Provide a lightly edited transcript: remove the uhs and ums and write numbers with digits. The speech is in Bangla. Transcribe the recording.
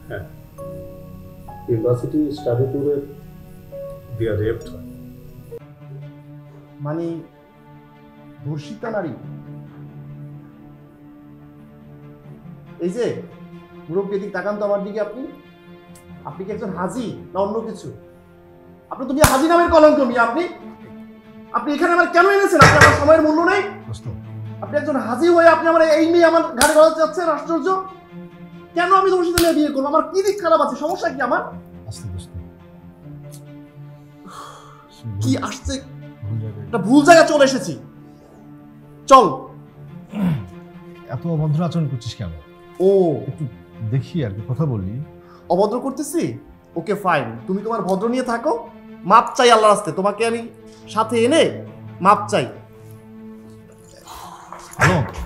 হ্যাঁ, ইউনিভার্সিটি স্টাডি ট্যুরে দিয়া রেপড হয়। মানে ধর্ষিতা নারী? এই যে মুরব্বী, দিক তাকান তো আমার দিকে। আপনি আপনি কি একজন হাজি না অন্য কিছু? আপনি তো মিয়া হাজি নামের কলঙ্ক মিয়া। আপনি আপনি এখানে আমার কেন এনেছেন? আপনি আমার সময়ের মূল্য নেই? আপনি একজন হাজি হয়ে আপনি আমার এই মেয়ে আমার ঘাড়ে গলাতে যাচ্ছেন? আশ্চর্য! কেন আমি ধর্ষিতা মেয়ে বিয়ে করবো? আমার কি দিক খারাপ আছে? সমস্যা কি আমার? কি আসছে, একটা ভুল জায়গায় চলে এসেছি। চল। এত অভদ্র আচরণ করছিস কেন? ও একটু দেখি আর কি, কথা বলি। অভদ্র করতেছি? ওকে ফাইন, তুমি তোমার ভদ্র নিয়ে থাকো। মাপ চাই আল্লাহর রাস্তে, তোমাকে আমি সাথে এনে মাপ চাই। হ্যালো